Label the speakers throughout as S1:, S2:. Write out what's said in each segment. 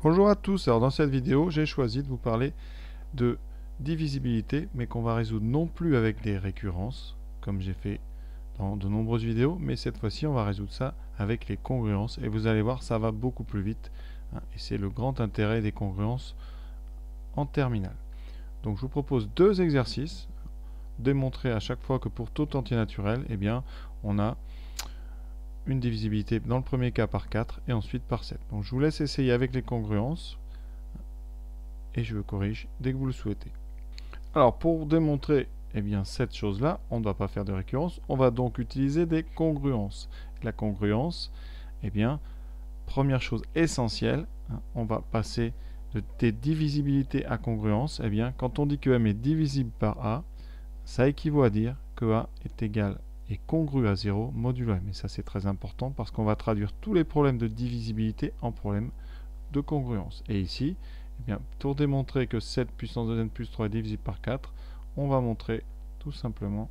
S1: Bonjour à tous, alors dans cette vidéo j'ai choisi de vous parler de divisibilité mais qu'on va résoudre non plus avec des récurrences comme j'ai fait dans de nombreuses vidéos, mais cette fois-ci on va résoudre ça avec les congruences et vous allez voir ça va beaucoup plus vite hein, et c'est le grand intérêt des congruences en terminale. Donc je vous propose deux exercices, démontrer à chaque fois que pour tout entier naturel, eh bien on a une divisibilité dans le premier cas par 4 et ensuite par 7. Donc je vous laisse essayer avec les congruences et je corrige dès que vous le souhaitez. Alors pour démontrer cette chose-là, on ne doit pas faire de récurrence, on va donc utiliser des congruences. La congruence, première chose essentielle, on va passer des divisibilités à congruence. Quand on dit que M est divisible par A, ça équivaut à dire que A est égal et congru à 0 modulo M. Et ça c'est très important parce qu'on va traduire tous les problèmes de divisibilité en problèmes de congruence. Et ici, pour démontrer que 7 puissance 2n plus 3 est divisible par 4, on va montrer tout simplement,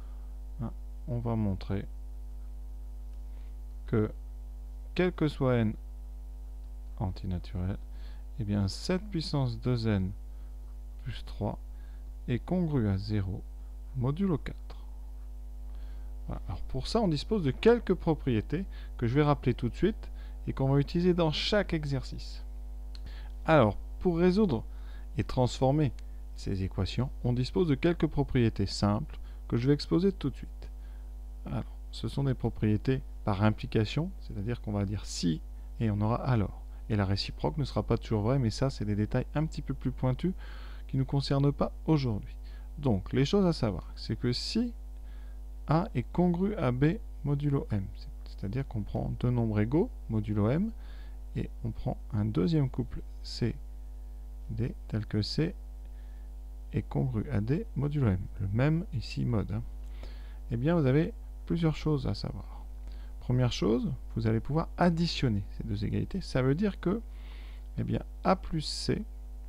S1: que quel que soit n antinaturel, 7 puissance 2n plus 3 est congru à 0 modulo 4. Voilà. Alors pour ça, on dispose de quelques propriétés que je vais rappeler tout de suite et qu'on va utiliser dans chaque exercice. Alors, pour résoudre et transformer ces équations, on dispose de quelques propriétés simples que je vais exposer tout de suite. Alors, ce sont des propriétés par implication, c'est-à-dire qu'on va dire si et on aura alors. Et la réciproque ne sera pas toujours vraie, mais ça, c'est des détails un petit peu plus pointus qui ne nous concernent pas aujourd'hui. Donc, les choses à savoir, c'est que si A est congru à B modulo M, c'est-à-dire qu'on prend deux nombres égaux, modulo M, et on prend un deuxième couple C, D, tel que C est congru à D modulo M, le même ici mode. Vous avez plusieurs choses à savoir. Première chose, vous allez pouvoir additionner ces deux égalités. Ça veut dire que A plus C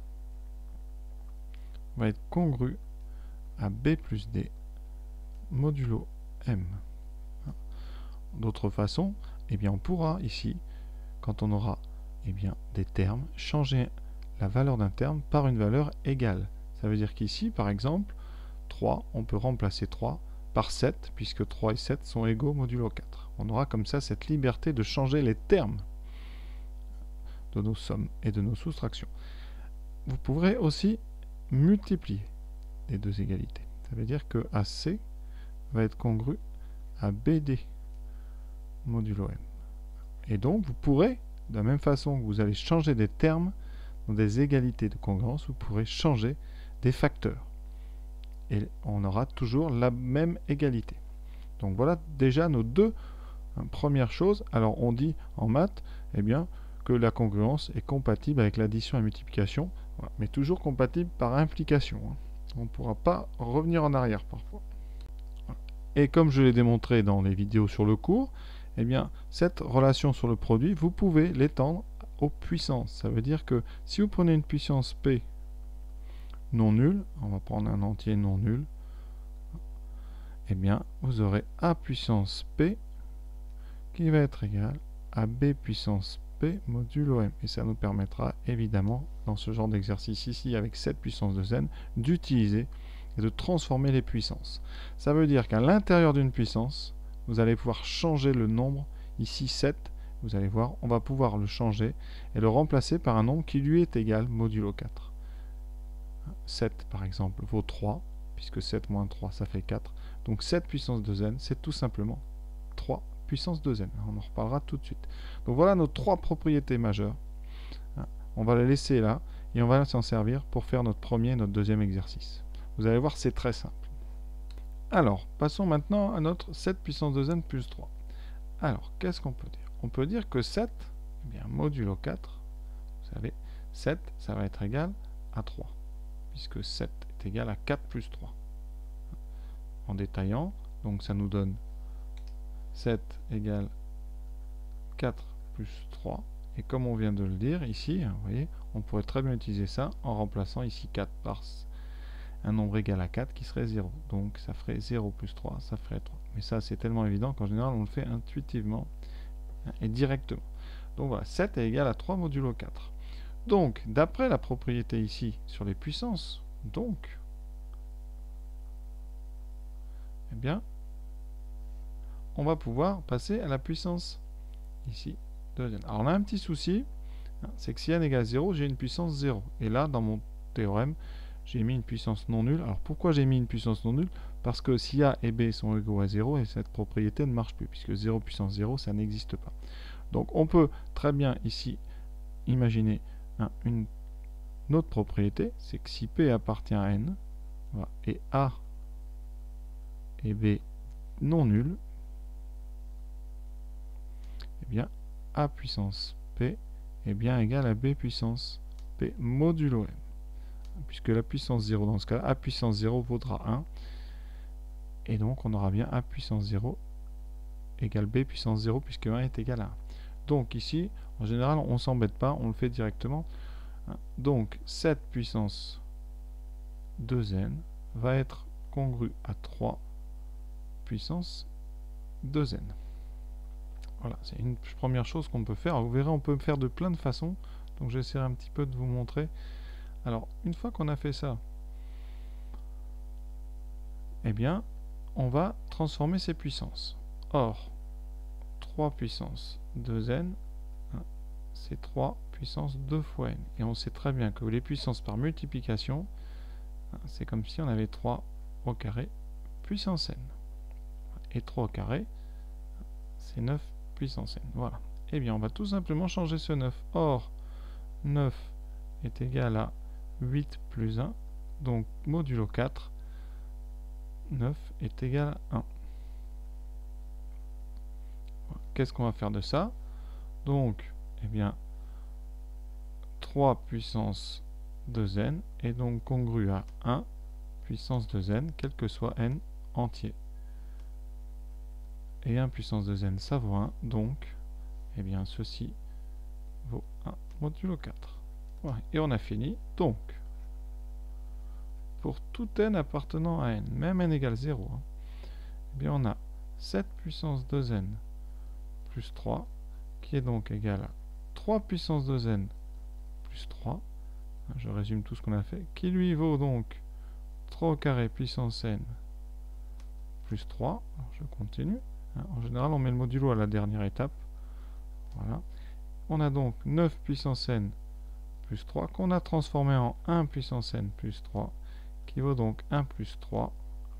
S1: va être congru à B plus D modulo M. D'autre façon, on pourra ici, quand on aura des termes, changer la valeur d'un terme par une valeur égale. Ça veut dire qu'ici, par exemple, 3, on peut remplacer 3 par 7, puisque 3 et 7 sont égaux modulo 4. On aura comme ça cette liberté de changer les termes de nos sommes et de nos soustractions. Vous pourrez aussi multiplier les deux égalités. Ça veut dire que AC va être congru à BD modulo M. Et donc, vous pourrez, de la même façon que vous allez changer des termes dans des égalités de congruence, vous pourrez changer des facteurs. Et on aura toujours la même égalité. Donc voilà déjà nos deux premières choses. Alors on dit en maths que la congruence est compatible avec l'addition et la multiplication, voilà, mais toujours compatible par implication. On ne pourra pas revenir en arrière parfois. Et comme je l'ai démontré dans les vidéos sur le cours, cette relation sur le produit, vous pouvez l'étendre aux puissances. Ça veut dire que si vous prenez une puissance P non nulle, on va prendre un entier non nul, vous aurez A puissance P qui va être égal à B puissance P modulo M. Et ça nous permettra évidemment, dans ce genre d'exercice ici, avec 7 puissance 2n, d'utiliser et de transformer les puissances. Ça veut dire qu'à l'intérieur d'une puissance, vous allez pouvoir changer le nombre, ici 7, vous allez voir, on va pouvoir le changer et le remplacer par un nombre qui lui est égal modulo 4. 7 par exemple vaut 3, puisque 7 moins 3 ça fait 4. Donc 7 puissance 2n, c'est tout simplement 3 puissance 2n. On en reparlera tout de suite. Donc voilà nos trois propriétés majeures. On va les laisser là et on va s'en servir pour faire notre premier et notre deuxième exercice. Vous allez voir, c'est très simple. Alors, passons maintenant à notre 7 puissance 2n plus 3. Alors, qu'est-ce qu'on peut dire? On peut dire que 7, modulo 4, vous savez, 7, ça va être égal à 3, puisque 7 est égal à 4 plus 3. En détaillant, donc ça nous donne 7 égale 4 plus 3. Et comme on vient de le dire ici, vous voyez, on pourrait très bien utiliser ça en remplaçant ici 4 par un nombre égal à 4 qui serait 0. Donc ça ferait 0 plus 3, ça ferait 3. Mais ça c'est tellement évident qu'en général on le fait intuitivement et directement. Donc voilà, 7 est égal à 3 modulo 4. Donc, d'après la propriété ici sur les puissances, donc, eh bien, on va pouvoir passer à la puissance ici de n. Alors, on a un petit souci, hein, c'est que si n égale 0, j'ai une puissance 0. Et là, dans mon théorème, j'ai mis une puissance non nulle. Alors, pourquoi j'ai mis une puissance non nulle? Parce que si A et B sont égaux à 0, et cette propriété ne marche plus, puisque 0 puissance 0, ça n'existe pas. Donc, on peut très bien ici imaginer une autre propriété, c'est que si P appartient à N, voilà, et A et B non nuls, eh bien A puissance P est bien égal à B puissance P modulo M. Puisque la puissance 0 dans ce cas, A puissance 0 vaudra 1, et donc on aura bien A puissance 0 égale B puissance 0, puisque 1 est égal à 1. Donc ici, en général, on ne s'embête pas, on le fait directement. Donc 7 puissance 2n va être congru à 3 puissance 2n. Voilà, c'est une première chose qu'on peut faire. Vous verrez, on peut faire de plein de façons. Donc j'essaierai un petit peu de vous montrer. Alors, une fois qu'on a fait ça, eh bien, on va transformer ces puissances. Or, 3 puissance 2n, c'est 3 puissance 2 fois n. Et on sait très bien que les puissances par multiplication, c'est comme si on avait 3 au carré puissance n. Et 3 au carré, c'est 9 puissance n. Voilà. Eh bien, on va tout simplement changer ce 9. Or, 9 est égal à 8 plus 1. Donc, modulo 4, 9 est égal à 1. Qu'est-ce qu'on va faire de ça? Donc, eh bien, 3 puissance 2n est donc congru à 1 puissance 2n, quel que soit n entier. Et 1 puissance 2n, ça vaut 1, donc, eh bien, ceci vaut 1 modulo 4. Voilà. Et on a fini. Donc, pour tout n appartenant à n, même n égale 0, eh bien, on a 7 puissance 2n plus 3, qui est donc égal à 3 puissance 2n plus 3, je résume tout ce qu'on a fait, qui lui vaut donc 3 au carré puissance n plus 3, alors je continue, en général on met le modulo à la dernière étape, voilà, on a donc 9 puissance n plus 3, qu'on a transformé en 1 puissance n plus 3, qui vaut donc 1 plus 3,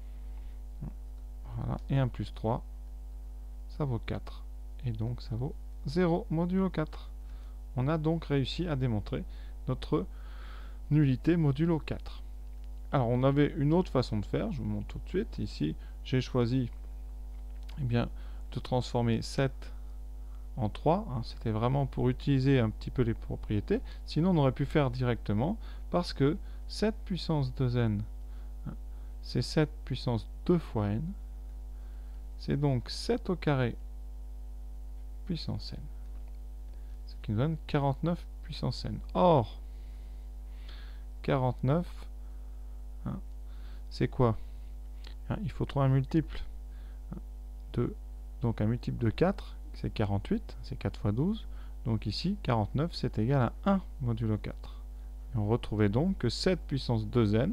S1: voilà, et 1 plus 3, ça vaut 4, et donc ça vaut 0 modulo 4. On a donc réussi à démontrer notre nullité modulo 4. Alors on avait une autre façon de faire, je vous montre tout de suite. Ici j'ai choisi bien, de transformer 7 en 3, c'était vraiment pour utiliser un petit peu les propriétés, sinon on aurait pu faire directement, parce que 7 puissance 2n, c'est 7 puissance 2 fois n, c'est donc 7 au carré puissance n, ce qui nous donne 49 puissance n. Or, 49, c'est quoi? Il faut trouver un multiple de, donc un multiple de 4, c'est 48, c'est 4 fois 12, donc ici 49 c'est égal à 1 modulo 4. Et on retrouvait donc que 7 puissance 2n,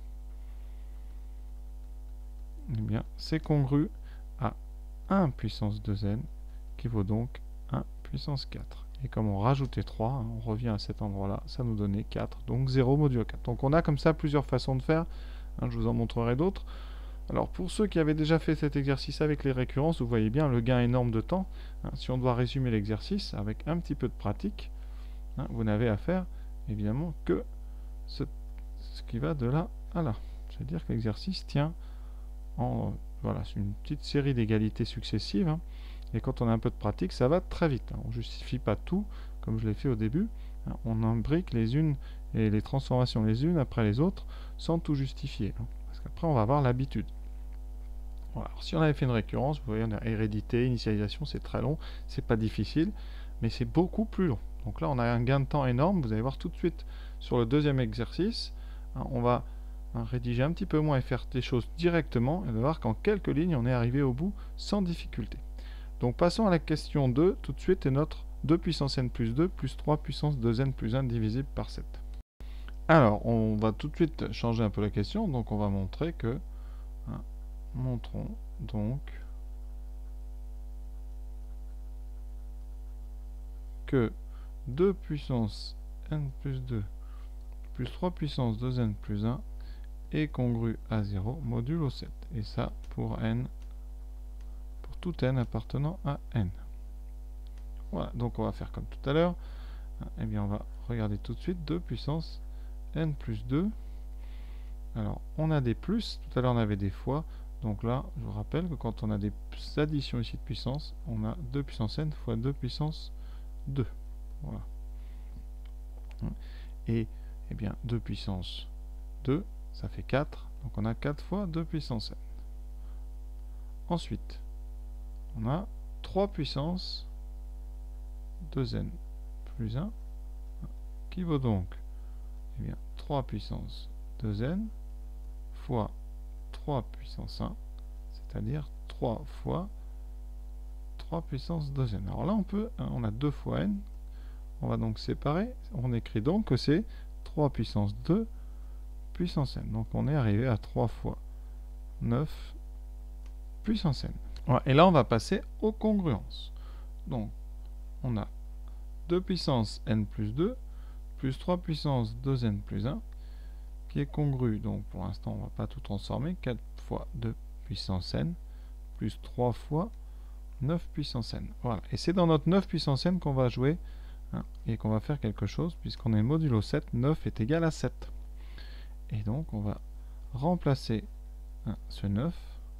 S1: eh bien c'est congru à 1 puissance 2n, qui vaut donc 1 puissance 4. Et comme on rajoutait 3, on revient à cet endroit-là, ça nous donnait 4, donc 0 modulo 4. Donc on a comme ça plusieurs façons de faire, je vous en montrerai d'autres. Alors pour ceux qui avaient déjà fait cet exercice avec les récurrences, vous voyez bien le gain énorme de temps. Si on doit résumer l'exercice avec un petit peu de pratique, vous n'avez à faire évidemment que ce qui va de là à là. C'est-à-dire que l'exercice tient en voilà, c'est une petite série d'égalités successives. Et quand on a un peu de pratique, ça va très vite. On ne justifie pas tout comme je l'ai fait au début. On imbrique les unes et les transformations les unes après les autres sans tout justifier. Parce qu'après on va avoir l'habitude. Voilà. Alors, si on avait fait une récurrence, vous voyez, on a hérédité, initialisation, c'est très long, c'est pas difficile, mais c'est beaucoup plus long. Donc là, on a un gain de temps énorme. Vous allez voir tout de suite sur le deuxième exercice. On va rédiger un petit peu moins et faire des choses directement. Et on va voir qu'en quelques lignes, on est arrivé au bout sans difficulté. Donc passons à la question 2 tout de suite et notre 2 puissance n plus 2 plus 3 puissance 2n plus 1 divisible par 7. Alors, on va tout de suite changer un peu la question. Donc, on va montrer que... montrons donc que 2 puissance n plus 2 plus 3 puissance 2n plus 1 est congru à 0 modulo 7. Et ça pour n, pour tout n appartenant à n. Voilà, donc on va faire comme tout à l'heure. Eh bien, on va regarder tout de suite 2 puissance n plus 2. Alors, on a des plus, tout à l'heure on avait des fois. Donc là, je vous rappelle que quand on a des additions ici de puissance, on a 2 puissance n fois 2 puissance 2. Voilà. Et, eh bien, 2 puissance 2, ça fait 4. Donc on a 4 fois 2 puissance n. Ensuite, on a 3 puissance 2n plus 1, qui vaut donc, eh bien, 3 puissance 2n fois 3 puissance 1, c'est-à-dire 3 fois 3 puissance 2n. Alors là, on a 2 fois n, on va donc séparer, on écrit donc que c'est 3 puissance 2 puissance n. Donc on est arrivé à 3 fois 9 puissance n. Voilà. Et là, on va passer aux congruences. Donc, on a 2 puissance n plus 2 plus 3 puissance 2n plus 1 qui est congru. Donc pour l'instant, on ne va pas tout transformer. 4 fois 2 puissance n plus 3 fois 9 puissance n. Voilà. Et c'est dans notre 9 puissance n qu'on va jouer et qu'on va faire quelque chose puisqu'on est modulo 7. 9 est égal à 7. Et donc on va remplacer ce 9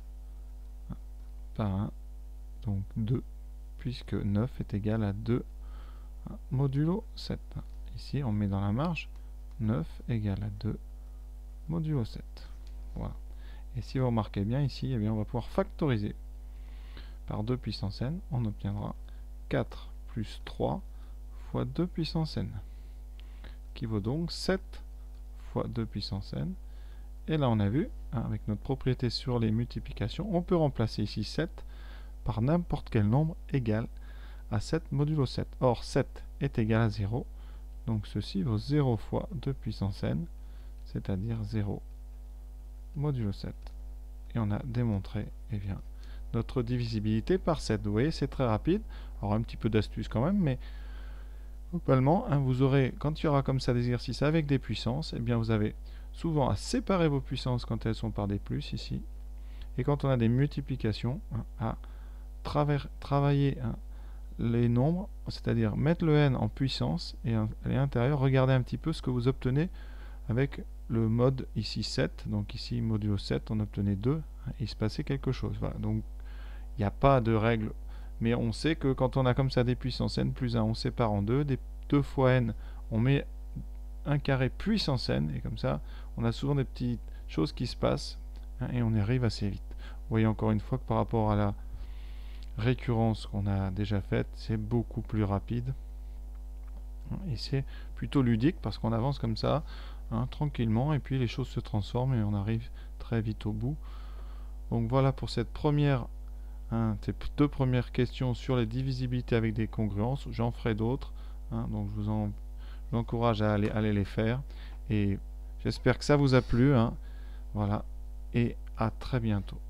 S1: par 1, donc 2, puisque 9 est égal à 2 modulo 7. Ici, on met dans la marge 9 égale à 2 modulo 7. Voilà. Et si vous remarquez bien ici, eh bien, on va pouvoir factoriser par 2 puissance n. On obtiendra 4 plus 3 fois 2 puissance n, qui vaut donc 7 fois 2 puissance n. Et là, on a vu, avec notre propriété sur les multiplications, on peut remplacer ici 7 par n'importe quel nombre égal à 7 modulo 7. Or, 7 est égal à 0. Donc, ceci vaut 0 fois 2 puissance n, c'est-à-dire 0 modulo 7. Et on a démontré, eh bien, notre divisibilité par 7. Vous voyez, c'est très rapide. Alors, un petit peu d'astuce quand même, mais globalement, vous aurez, quand il y aura comme ça des exercices avec des puissances, eh bien, vous avez souvent à séparer vos puissances quand elles sont par des plus ici, et quand on a des multiplications, à travailler les nombres, c'est-à-dire mettre le n en puissance et à l'intérieur, regardez un petit peu ce que vous obtenez avec le mode ici 7, donc ici modulo 7, on obtenait 2, il se passait quelque chose. Voilà. Donc il n'y a pas de règle, mais on sait que quand on a comme ça des puissances n plus 1, on sépare en 2, des 2 fois n, on met 1 carré puissance n, et comme ça, on a souvent des petites choses qui se passent, et on y arrive assez vite. Vous voyez encore une fois que par rapport à la récurrence qu'on a déjà faite, c'est beaucoup plus rapide, et c'est plutôt ludique, parce qu'on avance comme ça, tranquillement, et puis les choses se transforment, et on arrive très vite au bout. Donc voilà pour cette première, ces deux premières questions sur les divisibilités avec des congruences. J'en ferai d'autres, donc je vous encourage à aller les faire, et j'espère que ça vous a plu, voilà, et à très bientôt.